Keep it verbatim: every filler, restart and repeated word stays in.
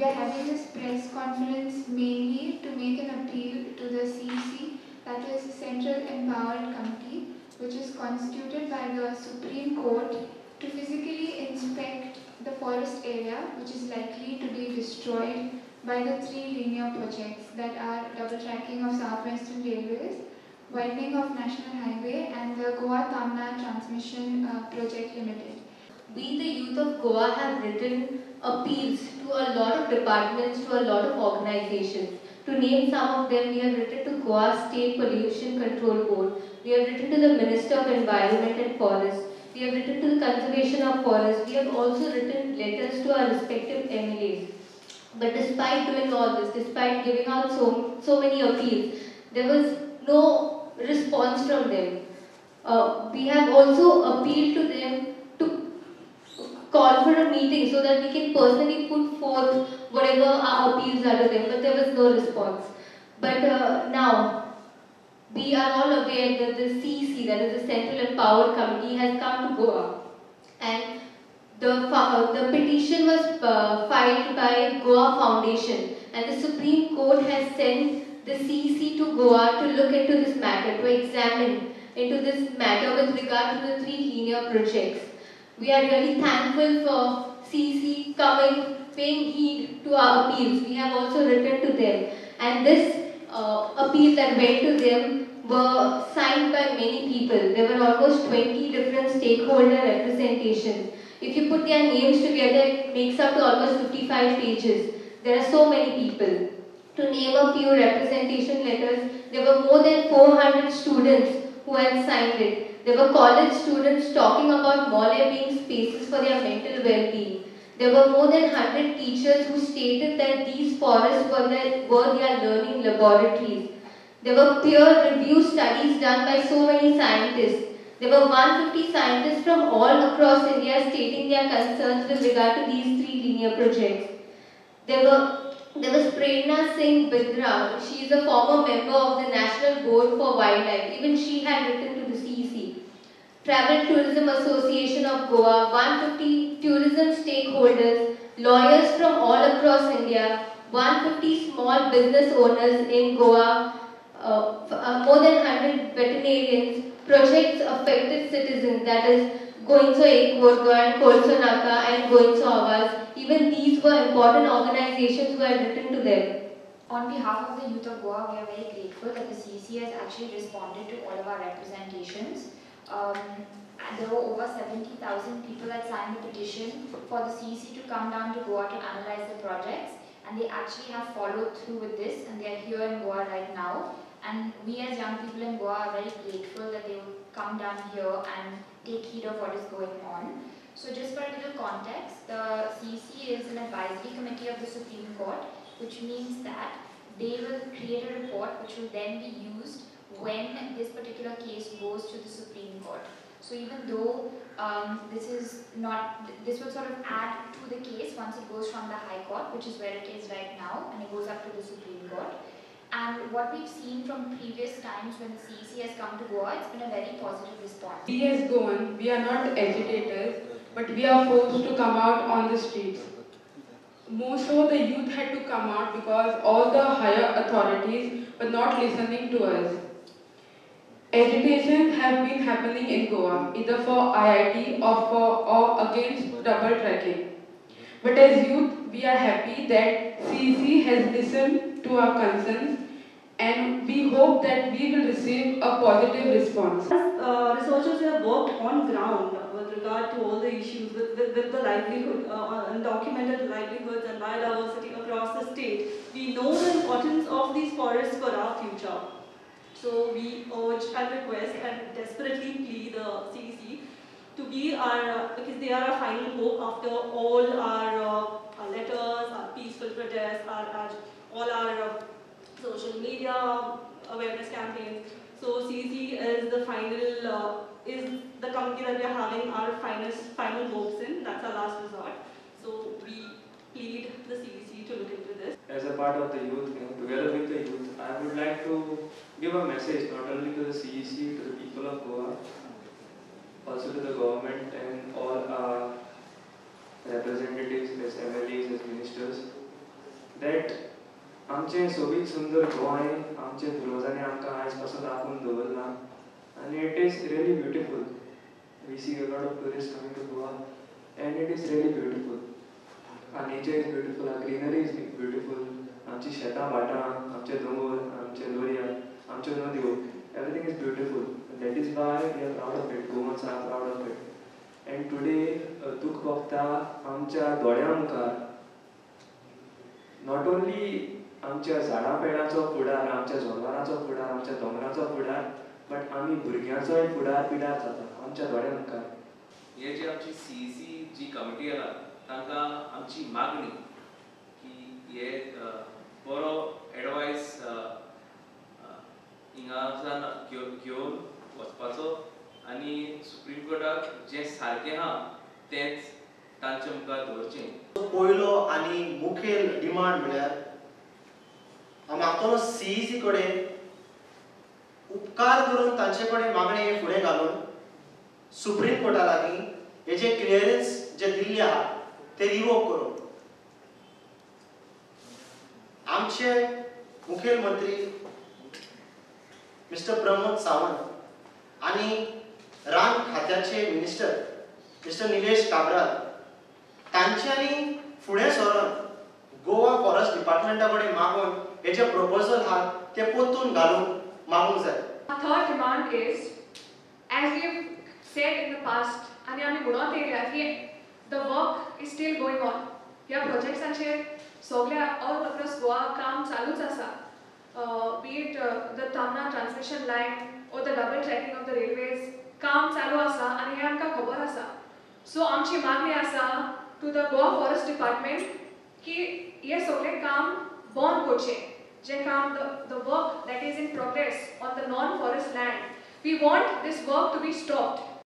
are having this press conference mainly to make an appeal to the C E C, that is Central Empowered Committee, which is constituted by the Supreme Court, to physically inspect the forest area which is likely to be destroyed by the three linear projects that are double tracking of South Western Railways, widening of National Highway, and the Goa-Tamna Transmission uh, Project Limited. We, the youth of Goa, have written appeals to a lot of departments, to a lot of organizations. To name some of them, we have written to Goa State Pollution Control Board, we have written to the Minister of Environment and Forest, we have written to the Conservation of Forest, we have also written letters to our respective M L As. But despite doing all this, despite giving out so, so many appeals, there was no response from them. Uh, we have also appealed to them to call for a meeting so that we can personally put forth whatever our appeals are to them, but there was no response. But uh, now, we are all aware that the C E C, that is the Central Empowered Committee, has come to Goa. And the, uh, the petition was uh, filed by Goa Foundation, and the Supreme Court has sent the C E C to Goa to look into this matter, to examine into this matter with regard to the three linear projects. We are really thankful for C E C coming, paying heed to our appeals. We have also written to them, and this uh, appeal that went to them were signed by many people. There were almost twenty different stakeholder representations. If you put their names together, it makes up to almost fifty-five pages. There are so many people. To name a few representation letters, there were more than four hundred students who had signed it. There were college students talking about mole being spaces for their mental well-being. There were more than one hundred teachers who stated that these forests were their, were their learning laboratories. There were peer-reviewed studies done by so many scientists. There were one hundred fifty scientists from all across India stating their concerns with regard to these three linear projects. There were there was Prerna Singh Bindra. She is a former member of the National Board for Wildlife. Even she had written to the C E C. Travel Tourism Association of Goa, one hundred fifty tourism stakeholders, lawyers from all across India, one hundred fifty small business owners in Goa, uh, uh, more than one hundred veterinarians, projects affected citizens, that is Goinso Ekvorga and Kolso Naka and Goinso Awas. Even these were important organizations who had written to them. On behalf of the youth of Goa, we are very grateful that the C E C has actually responded to all of our representations. Um, and there were over seventy thousand people that signed the petition for the C E C to come down to Goa to analyze the projects, and they actually have followed through with this, and they are here in Goa right now. And we as young people in Goa are very grateful that they would come down here and take heed of what is going on. So just for a little context, the C E C is an advisory committee of the Supreme Court, which means that they will create a report which will then be used when this particular case goes to the Supreme Court. So even though um, this is not, this will sort of add to the case once it goes from the High Court, which is where it is right now, and it goes up to the Supreme Court. And what we've seen from previous times when the C E C has come to Goa, it's been a very positive response. We as Goan, we are not agitators, but we are forced to come out on the streets. More so, the youth had to come out because all the higher authorities were not listening to us. Agitations have been happening in Goa, either for I I T or for or against double tracking. But as youth, we are happy that C E C has listened to our concerns, and we hope that we will receive a positive response. Uh, researchers have worked on ground with regard to all the issues with, with, with the livelihood, uh, undocumented livelihoods and biodiversity across the state. We know the importance of these forests for our future. So we urge and request and desperately plead the C E C to be our, uh, because they are our final hope after all our, uh, our letters, our peaceful protests, our, our, all our uh, social media awareness campaigns. So C E C is the final, uh, is the company that we are having our final, final hopes in. That's our last resort. So we plead the C E C to look into this. As a part of the youth, you know, together with the youth, I would like to give a message not only to the C E C, to the people of Goa, also to the government and all our representatives as M L As, as ministers. that आमचे सोबीत सुंदर गोंय आमचे पुर्वजांनी आमकां आयज पासून राखून दवरला आनी it is really beautiful. We see a lot of tourist coming to Goa and it is really beautiful. Our nature is beautiful, our greenery is beautiful. आमची शेतां भाटां, आमचे दोंगर, आमचे दर्या, आमच्यो नद्यो, everything is beautiful. That is why we are proud of it. Goans are proud of it. And today दूख भोगता आमच्या दोळ्यां मुखार नॉट ओन्ली आमच्या झाडां पेडांचो फुडार, आमच्या जनावरांचो फुडार, आमच्या दोंगरांचो फुडार, बट आमी भुरग्यांचोय फुडार पिडार जाता आमच्या दोळ्यां मुखार. हे जी आमची सीईसी जी कमिटी आसा तांकां आमची मागणी की हे बरो एडवायस हिंगासान घेवन वचपाचो आनी सुप्रीम कोर्टाक जें सारकें आहा तेंच तांचे मुखार दवरचें. पयलो आनी मुखेल डिमांड म्हळ्यार मागतलो सीईसी कडेन उपकार करून तांचे कडेन मागणी फुडें घालून सुप्रीम कोर्टा लागीं हेजे क्लियरन्स जे दिल्ले आहा ते रिवोक करून आमचे मुखेल मंत्री मिस्टर प्रमोद सावंत आनी रान खात्याचे मिनिस्टर मिस्टर निलेश काब्राल तांच्यांनी फुडें सरून गोवा फॉरेस्ट डिपार्टमेंटा कडेन मागून हेजे प्रपोजल आहा ते पोतून घालून मागूंक जाय. Our third demand is, as we have said in the past, and आमी म्हणत येयल्या की the work is still going on. ह्या प्रोजेक्ट्सांचेर सगळ्या ऑल अक्रॉस गोवा काम चालूच आसा. Be it uh, the Tamna transmission line or the double tracking of the railways, काम चालू आसा आनी हे आमकां खबर आसा. सो आमची मागणी आसा to the Goa forest department की हे सगळें काम बंद करचें. जे काम the the work that is in progress on the non-forest land, we want this work to be stopped.